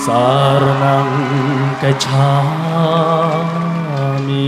Saranang Gacchami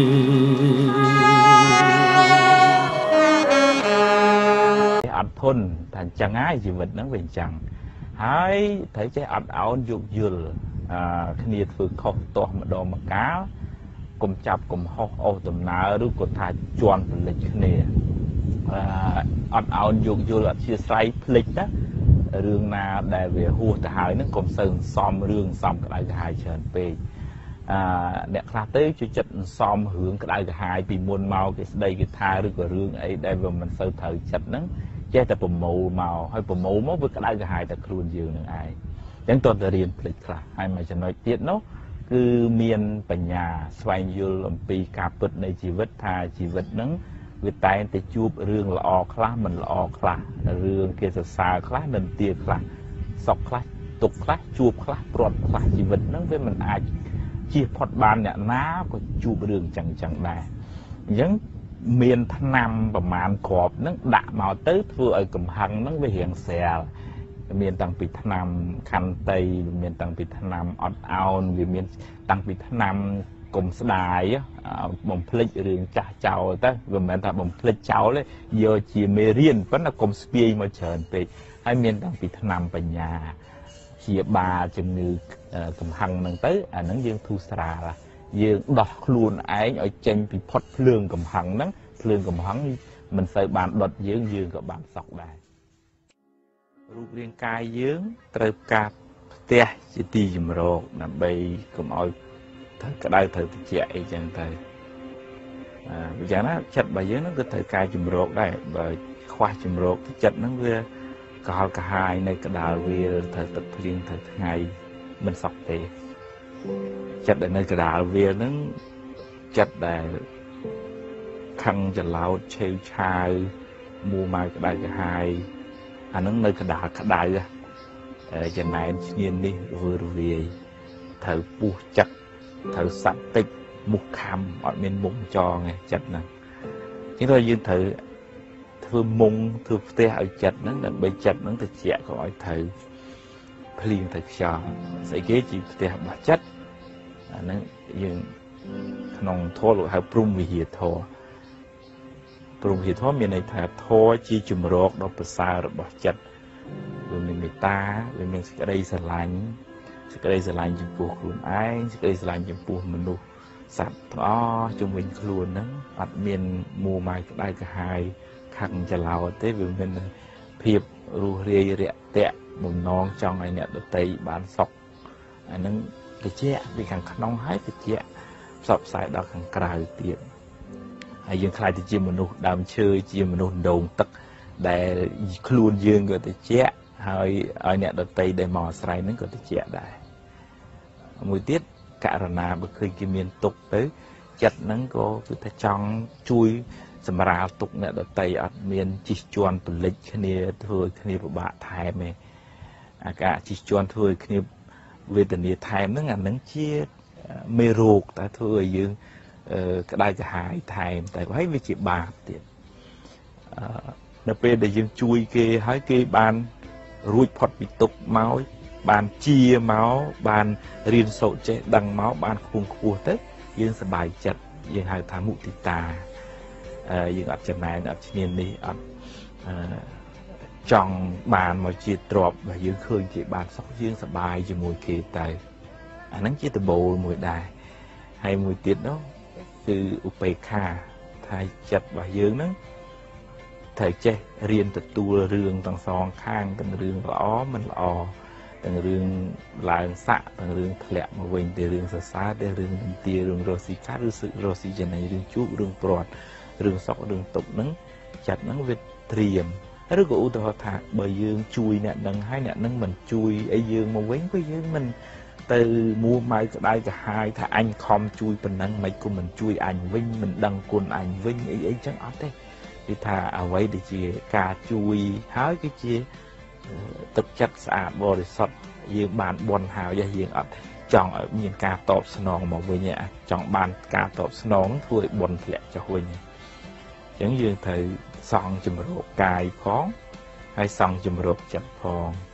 អត់ធន់តែអញ្ចឹងហើយជីវិតហ្នឹងវាអញ្ចឹងហើយត្រូវចេះអត់ឱនយោគយល់គ្នាធ្វើខុសទាស់ម្ដងម្កាលកុំចាប់កំហុសអូសដំណើរឬក៏ថាជន់ពលិចគ្នាអត់ឱនយោគយល់អធិស្ឋានភ្លេចណារឿងណាដែលវាហួសទៅហើយហ្នឹងកុំសូវសំរឿងសំក្តៅក្រហាយច្រើនពេកអ្នកខ្លះទៅជួយចិត្តសំរឿងក្តៅក្រហាយពីមុនមកគេស្ដីគេថាឬក៏រឿងអីដែលវាមិនសូវត្រូវចិត្តហ្នឹងចេះតែប្រមូលមកហើយប្រមូលមកវាក្តៅក្រហាយតែខ្លួនយើងនឹងឯងអញ្ចឹងតើទៅរៀនភ្លេចខ្លះហើយមួយចំណុចទៀតនោះគឺមានបញ្ញាស្វែងយល់អំពីការពិតនៃជីវិតថាជីវិតហ្នឹងវាតែងតែជួបរឿងល្អខ្លះមិនល្អខ្លះរឿងគេសរសើរខ្លះនិន្ទាខ្លះសុខខ្លះទុក្ខខ្លះជួបខ្លះព្រាត់ខ្លះជីវិតហ្នឹងវាមិនអាចជៀសផុតបានអ្នកណាក៏ជួបរឿងចឹងដែរអញ្ចឹងមានថ្នាំប្រមាណគ្រាប់ហ្នឹងដាក់មកទៅធ្វើឲ្យកំហឹងហ្នឹងវារៀងស្រាលមានតាំងពីថ្នាំខន្តីមានតាំងពីថ្នាំអត់ឱនវាមានតាំងពីថ្នាំកុំស្ដាយបំភ្លេចរឿងចាស់ចោលទៅវាមិនមែនថាបំភ្លេចចោលទេយកជាមេរៀនប៉ុន្តែកុំស្ពាយមកច្រើនពេកហើយមានតាំងពីថ្នាំបញ្ញាជាបាលជំងឺកំហឹងហ្នឹងទៅអាហ្នឹងយើងធូរស្រាលយើងដោះខ្លួនឯងឲ្យចេញពីផុតភ្លើងកំហឹងហ្នឹងភ្លើងកំហឹងមិនសូវបានដុតយើងក៏បានសក់ដែររូបរាងកាយយើងត្រូវការផ្ទះជាទីជម្រកដើម្បីកុំឲ្យក្តៅត្រូវត្រជាក់អីចឹងទៅពីយ៉ាងណាចិត្តរបស់យើងហ្នឹងគឺត្រូវការជម្រកដែរបើខ្វះជម្រកចិត្តហ្នឹងវាកោលកាហាយនៅកដាលវាត្រូវទឹកភ្លៀងត្រូវថ្ងៃមិនសក់ទេចិត្តដែលនៅកដាលវាហ្នឹងចិត្តដែលខឹងច្រឡោតឆេវឆាវមួម៉ៅក្តៅកាហាយអាហ្នឹងនៅកដាលក្តៅចំណែនឈ្នាននេះរវាយត្រូវពុះចិត្តត្រូវសត្វតិចមុខខំអត់មានមុខចងទេចិត្តហ្នឹងជាងទៅយើងត្រូវធ្វើមុងធ្វើផ្ទះឲ្យចិត្តហ្នឹងដើម្បីចិត្តហ្នឹងត្រជាក់កុំឲ្យត្រូវភ្លៀងទៅខ្យល់ស្អីគេជាផ្ទះរបស់ចិត្តអាហ្នឹងយើងក្នុងធម៌លោកហៅព្រំវិហារធម៌ព្រំវិហារធម៌មានន័យថាធម៌ជាជំរកដ៏ប្រសើររបស់ចិត្តវាមានមេត្តាវាមានសេចក្តីស្រឡាញ់សេចក្តីស្រឡាញ់ចំពោះខ្លួនឯងសេចក្តីស្រឡាញ់ចំពោះមនុស្សសត្វទាំងអស់ជុំវិញខ្លួនហ្នឹងអត់មានមួម៉ៅក្តៅក្រហាយខឹងច្រឡោតទេវាមានភាពរស់រាយរាក់ទាក់បំណងចង់ឲ្យអ្នកដទៃបានសុខអាហ្នឹងត្រជាក់ពីខាងក្នុងហើយត្រជាក់ផ្សព្វផ្សាយដល់ខាងក្រៅទៀតហើយយើងខ្លាចទៅជាមនុស្សដើមឈើជាមនុស្សដងទឹកដែលខ្លួនយើងក៏ត្រជាក់ហើយឲ្យអ្នកដទៃដែលមកអាស្រ័យហ្នឹងក៏ត្រជាក់ដែរមួយទៀតករណាបើឃើញគេមានទុក្ខទៅចិត្តហ្នឹងក៏គឺថាចង់ជួយសម្រាលទុក្ខអ្នកដទៃអត់មានជិះជាន់ពលិចគ្នាធ្វើឲ្យគ្នាពិបាកថែមទេអាការជិះជាន់ធ្វើឲ្យគ្នាវេទនាថែមហ្នឹងអាហ្នឹងជាមេរោគតែធ្វើឲ្យយើងក្តៅក្រហាយថែមតែហើយវាជាបាបទៀតនៅពេលដែលយើងជួយគេហើយគេបានរួចផុតពីទុក្ខមកបានជាមកបានរៀនសូត្រចេះដឹងមកបានខ្ពង់ខ្ពស់ទៅយើងសប្បាយចិត្តយើងហៅថាមុទិតាយើងអត់ចំណែនអត់ឈ្នាននេះអត់ចង់បានមកជាទ្រព្យបើយើងឃើញគេបានសុខយើងសប្បាយជាមួយគេទៅអាហ្នឹងជាដំបូលមួយដែរហើយមួយទៀតនោះគឺឧបេក្ខាថាចិត្តរបស់យើងហ្នឹងត្រូវចេះរៀនទទួលរឿងទាំងសងខាងទាំងរឿងល្អមិនល្អទាំងរឿងឡើងស័កទាំងរឿងធ្លាក់មកវិញទៅរឿងសរសើរទៅរឿងនិន្ទារឿងរស់ស៊ីកាត់ឬរស់ស៊ីចំណៃរឿងជួបរឿងព្រាត់រឿងសុខរឿងទុក្ខហ្នឹងចិត្តហ្នឹងវាត្រៀមឬក៏ឧទាហរណ៍ថាបើយើងជួយអ្នកនឹងហើយអ្នកនឹងមិនជួយអីយើងមកវិញក៏យើងមិនទៅមួម៉ៅក្តៅក្រហាយថាអញខំជួយប៉ុណ្ណឹងមិនគុំមិនជួយអញវិញមិនដឹងគុណអញវិញអីចឹងអត់ទេគឺថាអ្វីដែលជាការជួយហើយគឺជាទឹកចិត្តស្អាតបរិសុទ្ធយើងបានបន់ហើយយើងអត់ចង់ឲ្យមានការតបស្នងមកវិញទេចង់បានការតបស្នងធ្វើឲ្យបន់ធ្លាក់ចុះវិញអញ្ចឹងយើងត្រូវសង់ជំរកកាយផងហើយសង់ជំរកចិត្តផង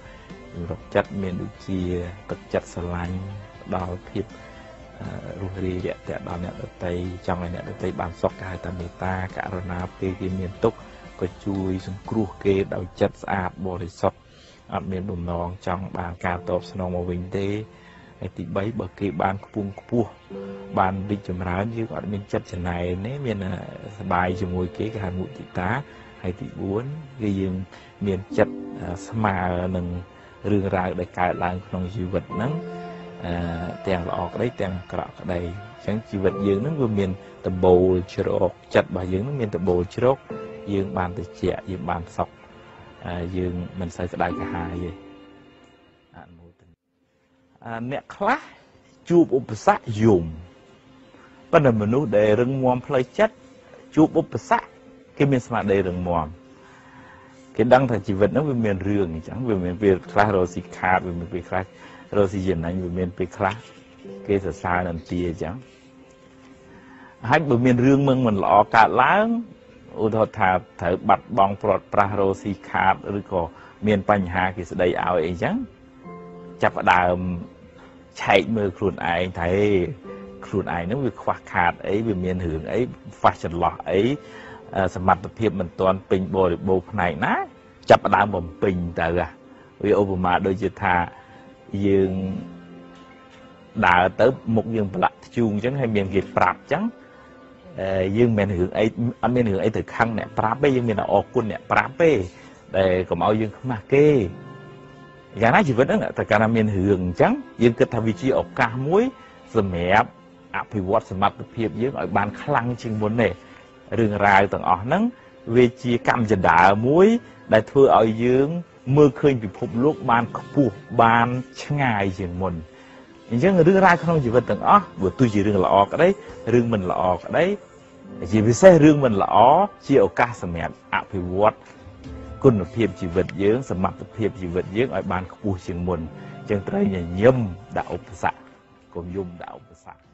រកចិត្តមានដូចជាទឹកចិត្តស្រឡាញ់ដល់ភាពរស់រាយរាក់ទាក់ដល់អ្នកដទៃចង់ឲ្យអ្នកដទៃបានសុខគេហៅថាមេត្តាករុណាពេលគេមានទុក្ខក៏ជួយសង្គ្រោះគេដោយចិត្តស្អាតបរិសុទ្ធអត់មានបំណងចង់បានការតបស្នងមកវិញទេហើយទី3បើគេបានខ្ពង់ខ្ពស់បានរីកចម្រើនយើងអត់មានចិត្តច្នៃទេមានសบายជាមួយគេគេហៅមុទិតាហើយទី4គឺយើងមានចិត្តស្មើនឹងរឿងរ៉ាវដែលកើតឡើងក្នុងជីវិតហ្នឹងទាំងល្អក្តីទាំងអាក្រក់ក្តីអញ្ចឹងជីវិតយើងហ្នឹងវាមានដបូលជ្រកចិត្តរបស់យើងហ្នឹងមានដបូលជ្រកយើងបានតិចយើងបានសុខយើងមិនសូវក្តៅក្រហាយទេអនុមោទនាអ្នកខ្លះជួបឧបសគ្គយំប៉ុន្តែមនុស្សដែលរឹងមាំផ្លូវចិត្តជួបឧបសគ្គគេមានស្មារតីរឹងមាំគេដឹងថាជីវិតហ្នឹងវាមានរឿងអញ្ចឹងវាមានពេលខ្លះរស់ស៊ីខាតវាមានពេលខ្លះរស់ស៊ីចំណេញវាមានពេលខ្លះគេសរសើរនន្ទាអញ្ចឹងហើយបើមានរឿងមិនល្អកើតឡើងឧទាហរណ៍ថាត្រូវបាត់បង់ព្រាត់ប្រាសរស់ស៊ីខាតឬក៏មានបញ្ហាគេស្ដីឲ្យអីចឹងចាប់ផ្ដើមឆែកមើលខ្លួនឯងថាខ្លួនឯងហ្នឹងវាខ្វះខាតអីវាមានរឿងអីខ្វះចន្លោះអីសមត្ថភាពមិនទាន់ពេញបរិបូរណ៍ផ្នែកណាចាប់ផ្ដើមបំពេញទៅវាឧបមាដូចជាថាយើងដើរទៅមុខយើងប្រឡាក់ធ្យូងអញ្ចឹងហើយមានគេប្រាប់អញ្ចឹងយើងមិនរឿងអីអត់មានរឿងអីទៅខឹងអ្នកប្រាប់ទេយើងមានតែអរគុណអ្នកប្រាប់ទេដែលកុំឲ្យយើងខ្មាស់គេយ៉ាងណាជីវិតហ្នឹងតែកាលណាមានរឿងអញ្ចឹងយើងគិតថាវាជាឱកាសមួយសម្រាប់អភិវឌ្ឍសមត្ថភាពយើងឲ្យបានខ្លាំងជាងមុនទេរឿងរ៉ាវទាំងអស់ហ្នឹងវាជាកម្មចដាមួយដែលធ្វើឲ្យយើងមើលឃើញពិភពលោកបានខ្ពស់បានឆ្ងាយជាងមុនអញ្ចឹងរឿងរ៉ាវក្នុងជីវិតទាំងអស់បើទោះជារឿងល្អក្តីរឿងមិនល្អក្តីជាពិសេសរឿងមិនល្អជាឱកាសសម្រាប់អភិវឌ្ឍគុណភាពជីវិតយើងសមត្ថភាពជីវិតយើងឲ្យបានខ្ពស់ជាងមុនអញ្ចឹងត្រូវញញឹមដាក់ឧបសគ្គកុំយំដាក់ឧបសគ្គ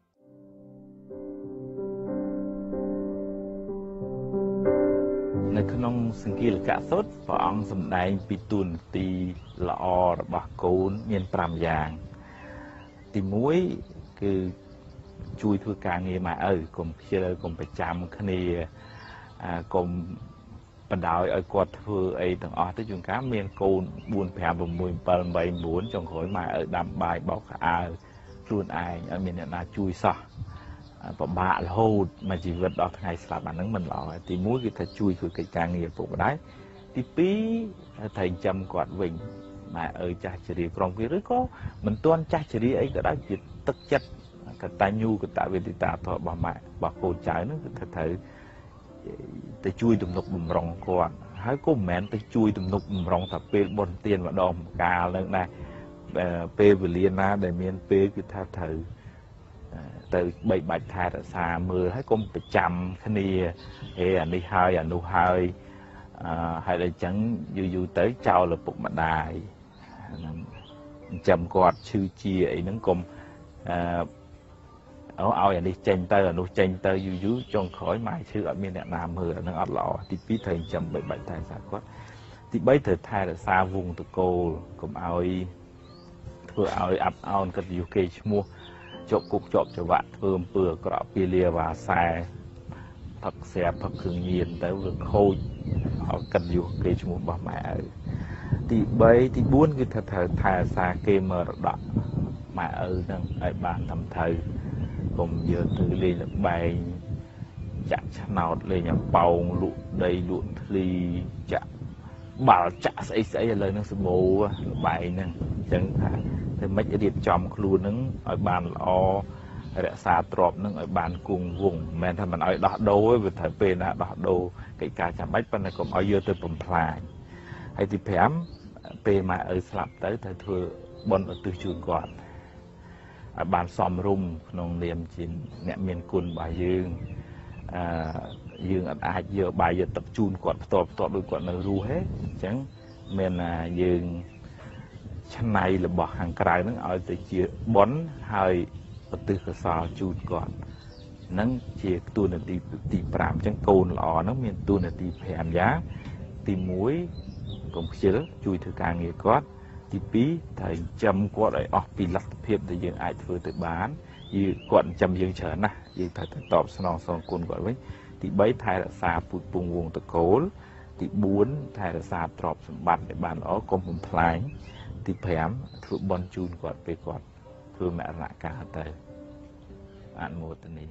នៅក្នុងសង្គីលកសុទ្ធព្រះអង្គសម្ដែងពីទូនាទីល្អរបស់កូនមាន5យ៉ាងទី1គឺជួយធ្វើការងារម៉ែឪកុំខ្ជិលកុំប្រចាំគ្នាកុំបណ្ដោយឲ្យគាត់ធ្វើអីទាំងអស់ទៅជួនកាលមានកូន4 5 6 7 8 9ចុងក្រោយម៉ែឪដាំបាយបោកខោអាវខ្លួនឯងឲ្យមានអ្នកណាជួយសោះពិបាករហូតមួយជីវិតដល់ថ្ងៃស្លាប់អាហ្នឹងមិនល្អទី1គឺថាជួយធ្វើកិច្ចការងារពុកម្ដាយទី2ត្រូវចាំគាត់វិញម៉ែឪចាស់ជរាក្រុងវាឬក៏មិនទាន់ចាស់ជរាអីក៏ដោយជាទឹកចិត្តកតញ្ញូកតវេទិតាធម៌របស់ម៉ែរបស់កូនចៅហ្នឹងគឺត្រូវទៅជួយទំនុកបំរុងគាត់ហើយក៏មិនមែនទៅជួយទំនុកបំរុងតែពេលបុណ្យទានម្ដងម្កាលហ្នឹងដែរពេលវេលាណាដែលមានពេលគឺថាត្រូវទៅបីបាច់ថែរក្សាមើលហើយកុំប្រចាំគ្នាអានេះហើយអានោះហើយហើយដល់អញ្ចឹងយូរទៅចោលឪពុកម្ដាយចាំគាត់ឈឺជាអីហ្នឹងកុំឲ្យអានេះចេញទៅអានោះចេញទៅយូរចុងក្រោយម៉ែឈឺអត់មានអ្នកណាមើលអាហ្នឹងអត់ល្អទី2ត្រូវចាំបីបាច់ថែរក្សាគាត់ទី3ត្រូវថែរក្សាវង្សតកូលកុំឲ្យធ្វើឲ្យអាប់អោនកិត្តិយសគេឈ្មោះជាប់គុកជាប់ច្រវាក់ធ្វើអំពើអាក្រក់ពាលាវ៉ាសែផឹកស្រាផឹកគ្រឿងញៀនទៅវាខូចឲ្យកិត្តិយសគេឈ្មោះរបស់ម៉ែឪទី3ទី4គឺថាត្រូវថែរក្សាគេមរតកម៉ែឪហ្នឹងឲ្យបានត្រឹមត្រូវកុំយកទៅលេងល្បែងចាក់ឆ្នោតលេងអំប៉ោងលក់ដីលក់ធ្លីចាក់បាល់ចាក់ស្អីស្អីឥឡូវហ្នឹងសម្បូរល្បែងហ្នឹងអញ្ចឹងថាតែមិនរៀបចំខ្លួនហ្នឹងឲ្យបានល្អរក្សាទ្រព្យហ្នឹងឲ្យបានគង់វង្សមិនមែនថាមិនឲ្យដោះដូរទេវាត្រូវពេលណាដោះដូរកិច្ចការចាំបាច់ប៉ុន្តែកុំឲ្យយកទៅបំផ្លាញហើយទី5ពេលម៉ែឪស្លាប់ទៅត្រូវធ្វើបុណ្យឧទ្ទិសជូនគាត់ឲ្យបានសមរម្យក្នុងនាមជាអ្នកមានគុណរបស់យើងយើងអាចយកបាយយកទឹកជូនគាត់ផ្ទាល់ដោយគាត់នៅរស់ទេអញ្ចឹងមានយើងឆ្នៃរបស់ខាងក្រៅហ្នឹងឲ្យទៅជាបុណ្យហើយឧទ្ទិសកុសលជូនគាត់ហ្នឹងជាទួនាទីទី5អញ្ចឹងកូនល្អហ្នឹងមានទួនាទី5យ៉ាងទី1កុំខ្ជិលជួយធ្វើការងារគាត់ទី2ត្រូវចាំគាត់ឲ្យអស់ពីលទ្ធភាពដែលយើងអាចធ្វើទៅបានយើងគាត់ចាំយើងច្រើនណាស់យើងត្រូវទៅតបស្នងសងគុណគាត់វិញទី3ថែរក្សាពូជពង្សវង្សតកូលទី4ថែរក្សាទ្រព្យសម្បត្តិឲ្យបានល្អកុំបំផ្លាញទី5ធ្វើបុណ្យជូនគាត់ពេលគាត់ធ្វើមរណកាលទៅអនុមោទនា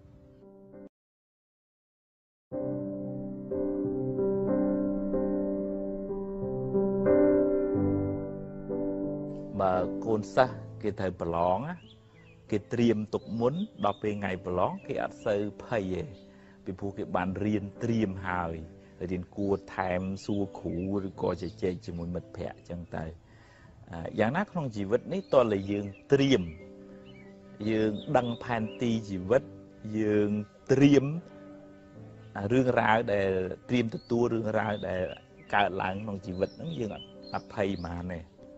បើកូនសិស្សគេត្រូវប្រឡងគេត្រៀមទុកមុនដល់ពេលថ្ងៃប្រឡងគេអត់សូវភ័យទេពីព្រោះគេបានរៀនត្រៀមហើយរៀនគួរថែមសួរគ្រូឬក៏ជជែកជាមួយមិត្តភ័ក្តិអញ្ចឹងទៅយ៉ាងណាក្នុងជីវិតនេះតើយើងត្រៀមយើងដឹងផែនទីជីវិតយើងត្រៀមរឿងរ៉ាវដែលត្រៀមទទួលរឿងរ៉ាវដែលកើតឡើងក្នុងជីវិតហ្នឹងយើងអត់ភ័យហ្មងទេ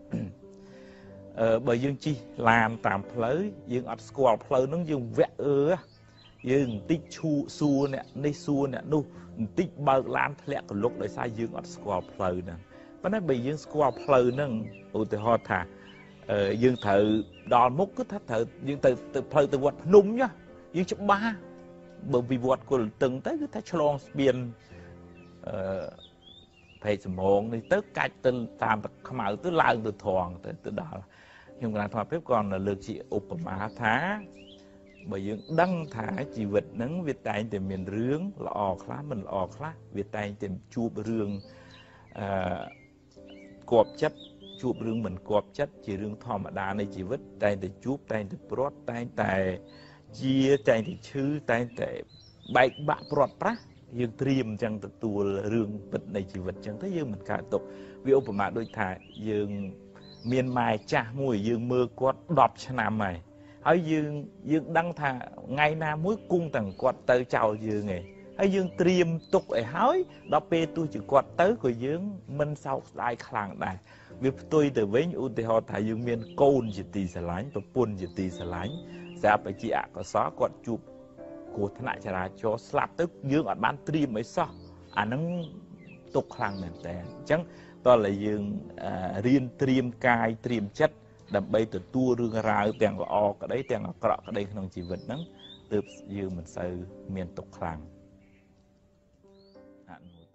បើយើងជិះឡានតាមផ្លូវយើងអត់ស្គាល់ផ្លូវហ្នឹងយើងវាក់យើងបន្តិចឈូសួរអ្នកនេះសួរអ្នកនោះបន្តិចបើកឡានធ្លាក់កលុកដោយសារយើងអត់ស្គាល់ផ្លូវហ្នឹងប៉ុន្តែបើយើងស្គាល់ផ្លូវហ្នឹងឧទាហរណ៍ថាយើងត្រូវដល់មុខគឺថាត្រូវយើងទៅផ្លូវទៅវត្តភ្នំយើងច្បាស់បើពីវត្តគុលតឹងទៅគឺថាឆ្លងស្ពានភេកសំងនេះទៅកាច់ទៅតាមទឹកខ្មៅទៅឡើងទៅត្រង់ទៅដល់ខ្ញុំកណាត់ថតភាពក៏លើកជាឧបមាថាបើយើងដឹងថាជីវិតហ្នឹងវាតែងតែមានរឿងល្អខ្លះមិនល្អខ្លះវាតែងតែជួបរឿងគប់ចិត្តជួបរឿងមិនគប់ចិត្តជារឿងធម្មតានៃជីវិតតែងតែជួបតែងតែព្រាត់តែងតែជាតែងតែឈឺតែងតែបែកបាក់ព្រាត់ប្រាសយើងត្រៀមអញ្ចឹងទទួលរឿងពិតនៃជីវិតអញ្ចឹងទៅយើងមិនកើតទុកវាឧបមាដូចថាយើងមានម៉ែចាស់មួយយើងមើលគាត់10ឆ្នាំហើយយើងដឹងថាថ្ងៃណាមួយគង់តែគាត់ទៅចោលយើងឯងហើយយើងត្រៀមទុកឲ្យហើយដល់ពេលទោះជាគាត់ទៅក៏យើងមិនសោកស្ដាយខ្លាំងដែរវាផ្ទុយទៅវិញឧទាហរណ៍ថាយើងមានកូនជាទីស្រឡាញ់ប្រពន្ធជាទីស្រឡាញ់ស្រាប់តែជាអកុសលគាត់ជួបគ្រោះថ្នាក់ចរាចរណ៍ស្លាប់ទៅយើងអត់បានត្រៀមអីសោះអាហ្នឹងទុកខ្លាំងមែនតើអញ្ចឹងតើយើងរៀនត្រៀមកាយត្រៀមចិត្តដើម្បីទទួលរឿងរ៉ាវទាំងល្អក្តីទាំងអាក្រក់ក្តីក្នុងជីវិតហ្នឹងទើបយើងមិនសូវមានទុកខ្លាំងអនុមោទ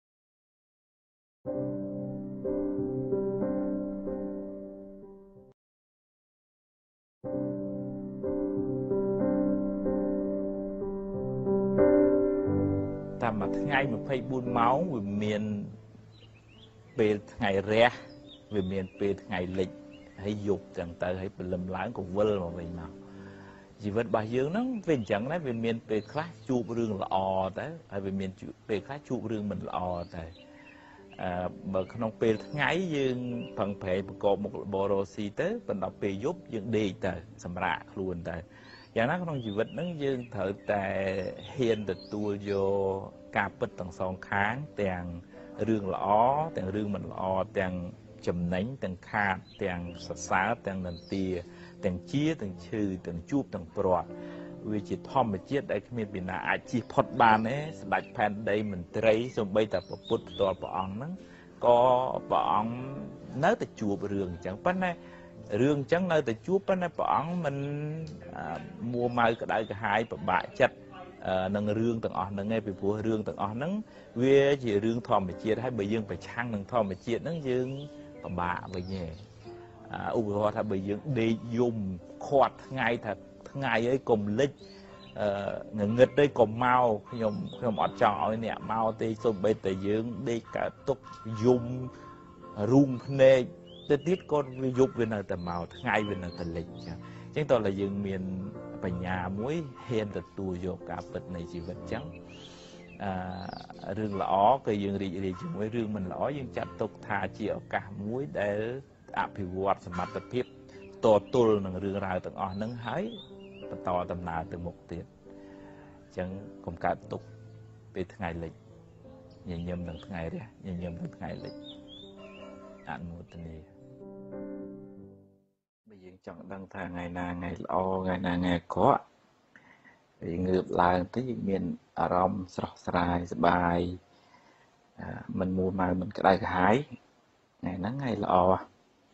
នាតាមមួយថ្ងៃ24ម៉ោងវាមានពេលថ្ងៃរះវាមានពេលថ្ងៃលិចហើយយប់ចឹងទៅហើយព្រលឹមឡើងក៏វិលមកវិញមកជីវិតរបស់យើងហ្នឹងវាអញ្ចឹងដែរវាមានពេលខ្លះជួបរឿងល្អទៅហើយវាមានពេលខ្លះជួបរឿងមិនល្អទៅបើក្នុងពេលថ្ងៃយើងផឹងប្រែងប្រកបមុខរបររស៊ីទៅបន្ទាប់ពេលយប់យើងដេកទៅសម្រាកខ្លួនទៅយ៉ាងណាក្នុងជីវិតហ្នឹងយើងត្រូវតែហ៊ានទទួលយកការពិតទាំងសងខាងទាំងរឿងល្អទាំងរឿងមិនល្អទាំងចំណេញទាំងខាតទាំងសរសើរទាំងនន្ទាទាំងជាទាំងឈឺទាំងជួបទាំងព្រាត់វាជាធម្មជាតិដែលគ្មានពីណាអាចជៀសផុតបានទេសម្ដេចផែនដីមន្ត្រីសូម្បីតែព្រះពុទ្ធផ្ទាល់ព្រះអង្គហ្នឹងក៏ព្រះអង្គនៅតែជួបរឿងអញ្ចឹងប៉ុន្តែរឿងអញ្ចឹងនៅតែជួបប៉ុន្តែព្រះអង្គមិនមួម៉ៅក្តៅក្រហាយពិបាកចិត្តនឹងរឿងទាំងអស់ហ្នឹងឯងពីព្រោះរឿងទាំងអស់ហ្នឹងវាជារឿងធម្មជាតិហើយបើយើងប្រឆាំងនឹងធម្មជាតិហ្នឹងយើងពិបាកវិញឯងឧទាហរណ៍ថាបើយើងដេកយំខាត់ថ្ងៃថាថ្ងៃអីកុំលិចងងឹតអីកុំមកខ្ញុំអត់ចង់ឲ្យអ្នកមកទេសូម្បីតែយើងដេកកើតទុកយំរូងភ្នែកទៅទៀតក៏វាយប់វានៅតែមកថ្ងៃវានៅតែលិចចឹងអញ្ចឹងតើតែយើងមានបញ្ញាមួយហ៊ានទទួលយកការពិតនៃជីវិតអញ្ចឹងរឿងល្អក៏យើងរីករាយជាមួយរឿងមិនល្អយើងចាត់ទុកថាជាឱកាសមួយដែលអភិវឌ្ឍសមត្ថភាពតទល់នឹងរឿងរ៉ាវទាំងអស់ហ្នឹងហើយបន្តដំណើរទៅមុខទៀតអញ្ចឹងកុំកើតទុកពេលថ្ងៃលិចញញឹមនឹងថ្ងៃរះញញឹមនឹងថ្ងៃលិចអនុមោទនាបើយើងចង់ដឹងថាថ្ងៃណាថ្ងៃល្អថ្ងៃណាថ្ងៃអាក្រក់យើងងើបឡើងទៅយើងមានអារម្មណ៍ស្រស់ស្រាយសប្បាយមិនមួម៉ៅមិនក្តៅក្រហាយថ្ងៃហ្នឹងថ្ងៃល្អ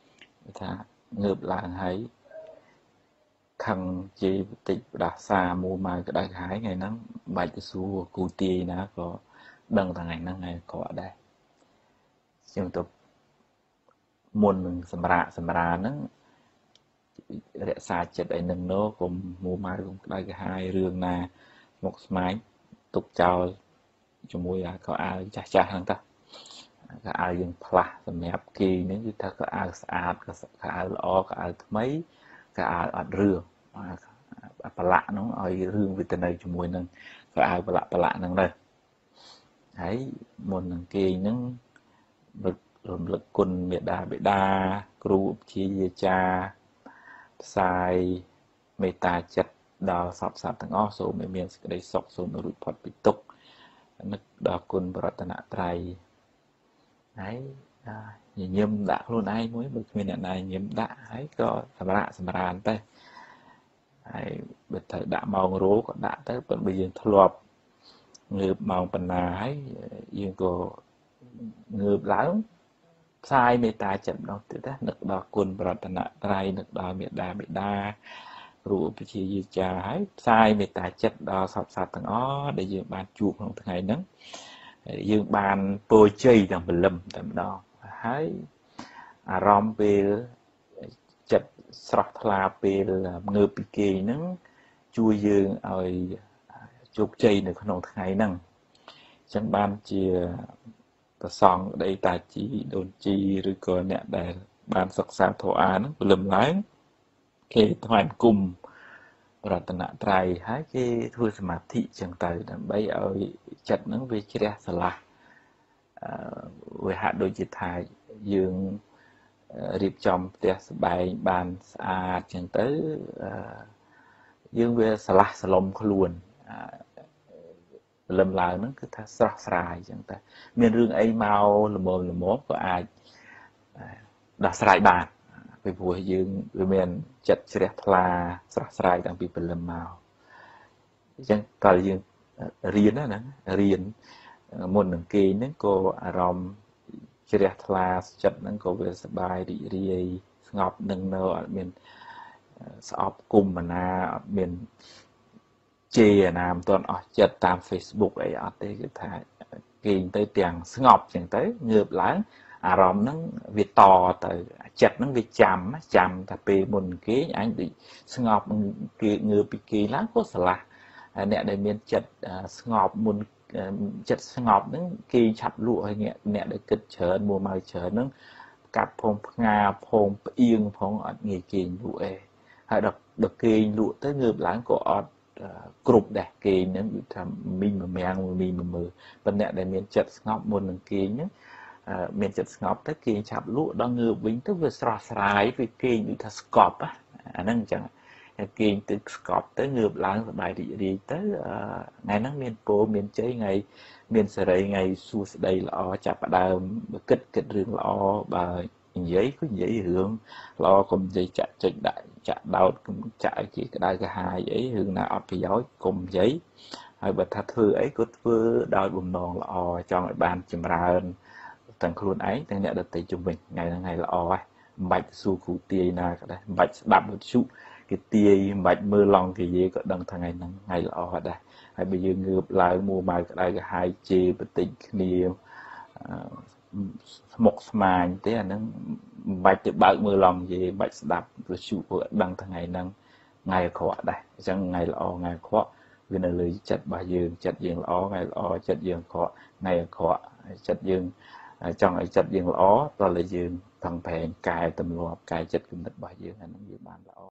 ថាងើបឡើងហើយខឹងជាបន្តិចផ្ដាសាមួម៉ៅក្តៅក្រហាយថ្ងៃហ្នឹងបាច់ទៅសួរគូទាយណាក៏ដឹងថ្ងៃហ្នឹងថ្ងៃក៏ដែរជាងទៅមុននឹងសម្រាហ្នឹងរក្សាចិត្តឲ្យនឹងនោះកុំមួម៉ៅកុំក្តៅក្រហាយរឿងណាមកស្មាញទុកចោលជាមួយខោអាវចាស់ហ្នឹងតាខោអាវយើងផ្លាស់សម្រាប់គេហ្នឹងគឺថាខោអាវស្អាតខោអាវល្អខោអាវថ្មីខោអាវអត់រឿងប្រឡាក់ហ្នឹងឲ្យរឿងវាទៅនៅជាមួយនឹងខោអាវប្រឡាក់ហ្នឹងទៅហើយមុននឹងគេហ្នឹងរំលឹកគុណមេដាបេដាគ្រូឧបជាយាចារ្យផ្សាយមេត្តាចិត្តដល់សពសត្វទាំងអស់សូមឲ្យមានសេចក្តីសុខសូមឲ្យរួចផុតពីទុក្ខនឹកដល់គុណបរតនត្រ័យហើយញញឹមដាក់ខ្លួនឯងមួយបើគ្មានអ្នកណាញញឹមដាក់ហើយក៏សម្រានទៅហើយបើត្រូវដាក់ម៉ោងរោក៏ដាក់ទៅប៉ុន្តែបើយើងធ្លាប់ងើបម៉ោងប៉ុណ្ណាហើយយើងក៏ងើបឡើងផ្សាយមេត្តាចិត្តម្ដងទៀតណានឹកដល់គុណបរតនត្រ័យនឹកដល់មេដាបេដាគ្រូឧបជាយាចារ្យហើយផ្សាយមេត្តាចិត្តដល់សពសត្វទាំងអស់ដែលយើងបានជួបក្នុងថ្ងៃហ្នឹងយើងបានពរជ័យទាំងព្រលឹមតែម្ដងហើយអារម្មណ៍ពេលចិត្តស្រស់ថ្លាពេលងើបពីគេហ្នឹងជួយយើងឲ្យជោគជ័យនៅក្នុងថ្ងៃហ្នឹងអញ្ចឹងបានជាប្រសងក្តីតាជីដូនជីឬក៏អ្នកដែលបានសិក្សាធម៌អាហ្នឹងព្រលឹមឡើងគេថ្វាយគុំរតនត្រ័យហើយគេធ្វើសមាធិចឹងទៅដើម្បីឲ្យចិត្តហ្នឹងវាជ្រះស្រឡះវាហាក់ដូចជាថាយើងរៀបចំផ្ទះសម្បែងបានស្អាតចឹងទៅយើងវាស្រឡះស្រឡំខ្លួនព្រលឹមឡើងហ្នឹងគឺថាស្រស់ស្រាយចឹងទៅមានរឿងអីមកល្មមក៏អាចដោះស្រាយបានពីព្រោះយើងវាមានចិត្តជ្រះថ្លាស្រស់ស្រាយតាំងពីព្រលឹមមកអញ្ចឹងតើយើងរៀនណារៀនមុននឹងគេហ្នឹងក៏អារម្មណ៍ជ្រះថ្លាចិត្តហ្នឹងក៏វាសប្បាយរីករាយស្ងប់នឹងនៅអត់មានស្អប់គុំណាអត់មានជេរណាមិនទាន់អស់ចិត្តតាម Facebook អីអត់ទេគឺថាគេទៅទាំងស្ងប់ចឹងទៅងើបឡើងអារម្មណ៍ហ្នឹងវាតទៅចិត្តហ្នឹងវាចាំតែពេលមុនគេអញដូចស្ងប់គេងើបពីគេឡើងក៏ស្រឡះអ្នកដែលមានចិត្តស្ងប់មុនចិត្តស្ងប់ហ្នឹងគេឆាប់លក់ហើយអ្នកដែលគិតច្រើនមួម៉ៅច្រើនហ្នឹងកាត់ផងផ្ងាផងផ្អៀងផងអត់ងាយគេលក់ឯងហើយដល់គេលក់ទៅងើបឡើងក៏អត់គ្រប់ដែរគេហ្នឹងគឺថាមីងម្មាំងមីងមើលប៉ុន្តែអ្នកដែលមានចិត្តស្ងប់មុននឹងគេហ្នឹងមានចិត្តស្ងប់ទៅគេឆាប់លក់ដល់ងើបវិញទៅវាស្រស់ស្រាយវាគេដូចថាស្កប់អាហ្នឹងអញ្ចឹងគេទៅស្កប់ទៅងើបឡើងសប្បាយរីករាយទៅថ្ងៃហ្នឹងមានពរមានជ័យថ្ងៃមានសេរីថ្ងៃសួស្តីល្អចាប់ផ្ដើមគិតរឿងល្អបើនិយាយគឺនិយាយរឿងល្អកុំនិយាយចាក់ចុចដាក់ចាក់ដោតកុំចាក់ឲ្យគេក្តៅក្រហាយអីរឿងណាអត់ប្រយោជន៍កុំនិយាយហើយបើថាធ្វើអីក៏ធ្វើដោយបំណងល្អចង់ឲ្យបានចម្រើនទាំងខ្លួនឯងទាំងអ្នកដទៃជុំវិញថ្ងៃហ្នឹងថ្ងៃល្អហើយមិនបាច់សួរគ្រូទាយណាក៏ដែរមិនបាច់ស្ដាប់វិទ្យុគេទាយមិនបាច់មើលឡង់គេនិយាយក៏ដឹងថ្ងៃហ្នឹងថ្ងៃល្អដែរហើយបើយើងងើបឡើងមួម៉ៅក្តៅក្រហាយជេរបន្តិចគ្នាស្មុកស្មាញទេអាហ្នឹងមិនបាច់ទៅបើកមើលឡង់និយាយមិនបាច់ស្ដាប់វិទ្យុក៏ដឹងថ្ងៃហ្នឹងថ្ងៃអាក្រក់ដែរអញ្ចឹងថ្ងៃល្អថ្ងៃអាក្រក់វានៅលើចិត្តរបស់យើងចិត្តយើងល្អថ្ងៃល្អចិត្តយើងអាក្រក់ថ្ងៃអាក្រក់ចិត្តយើងចង់ឲ្យចិត្តយើងល្អតើយើងផឹងប្រែងកែទម្លាប់កែចិត្តគំនិតរបស់យើងអានឹងវាបានល្អ